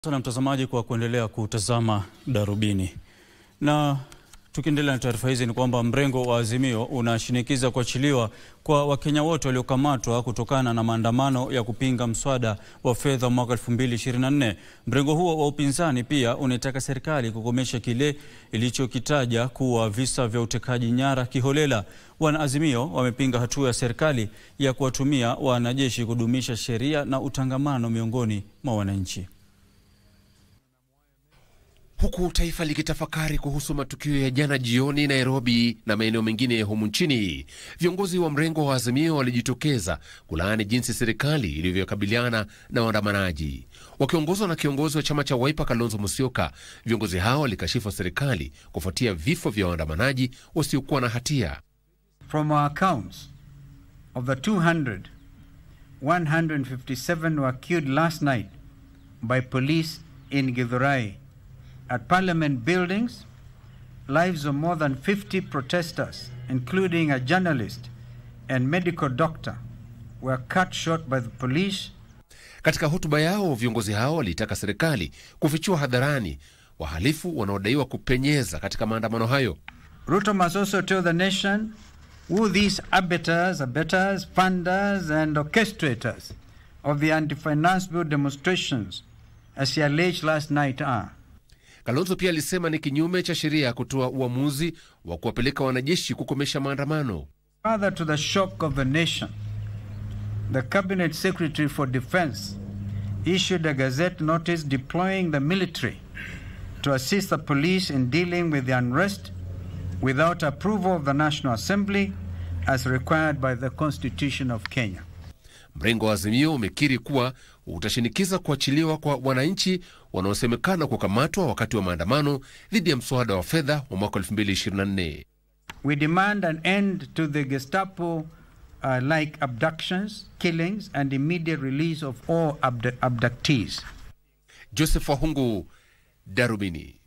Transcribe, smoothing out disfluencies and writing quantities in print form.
Sana mtazamaji kwa kuendelea kutazama Darubini. Na tukiendelea na taarifa hizi ni kwamba mrengo wa Azimio unashinikiza kuachiliwa kwa Wakenya wote waliokamatwa kutokana na maandamano ya kupinga mswada wa fedha mwaka 2024. Mrengo huo wa upinzani pia unaitaka serikali kukomesha kile ilichokitaja kuwa visa vya utekaji nyara kiholela. Wana Azimio wamepinga hatua ya serikali ya kuwatumia wanajeshi kudumisha sheria na utangamano miongoni mwa wananchi. Huku taifa likitafakari kuhusu matukio ya jana jioni Nairobi na maeneo mengine humu nchini, viongozi wa mrengo wa Azimio walijitokeza kulaani jinsi serikali ilivyokabiliana na waandamanaji. Wakiongozwa na kiongozi wa chama cha Wiper Kalonzo Musyoka, viongozi hao walikashifu serikali kufuatia vifo vya waandamanaji wasiokuwa na hatia. From our accounts, of the 200, 157 were killed last night by police in Githurai. At Parliament buildings, lives of more than 50 protesters, including a journalist and medical doctor, were cut short by the police. Katika hotuba yao, viongozi hao walitaka serikali kufichua hadharani wahalifu wanaodaiwa kupenyeza katika maandamano hayo. Ruto must also tell the nation who these abettors, funders and orchestrators of the anti-finance bill demonstrations, as he alleged last night, are. Kalonzo pia alisema ni kinyume cha sheria kutoa uamuzi wa kuwapeleka wanajeshi kukomesha maandamano. Further to the shock of the nation, the Cabinet Secretary for Defense issued a Gazette notice deploying the military to assist the police in dealing with the unrest without approval of the National Assembly as required by the Constitution of Kenya. Mrengo wa Azimio umekiri kuwa utashinikiza kuachiliwa kwa wananchi wanaosemekana kukamatwa wakati wa maandamano dhidi ya mswada wa fedha wa mwaka 2024. We demand an end to the Gestapo like abductions, killings and immediate release of all abductees. Joseph Wahungu, Darubini.